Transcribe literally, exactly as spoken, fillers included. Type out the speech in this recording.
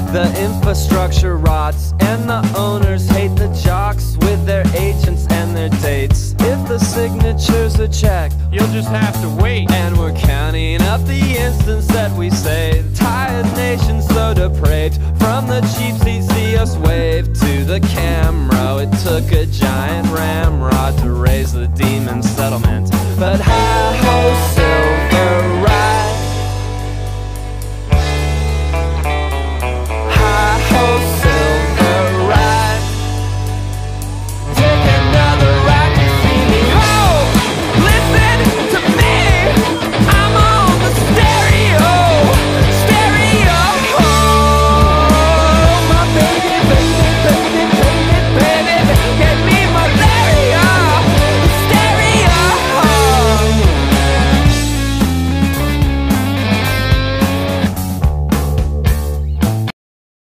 The infrastructure rots, and the owners hate the jocks with their agents and their dates. If the signatures are checked, you'll just have to wait. And we're counting up the instants that we say. The tired nation so depraved. From the cheap seats see us wave to the camera. It took a giant ramrod to raise the demon settlement. But how